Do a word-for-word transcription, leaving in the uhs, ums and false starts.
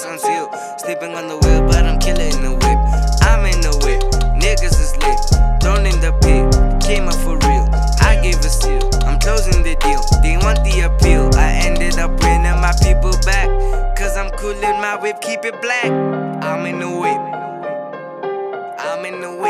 it's unsealed. Sleeping on the wheel, but I'm killing the whip. I'm in the whip, niggas is lit. Thrown in the pit, came up for real. I gave a seal, I'm closing the deal. They want the appeal, I ended up bringing my people back. Cause I'm cool in my whip, keep it black. I'm in the whip, I'm in the whip.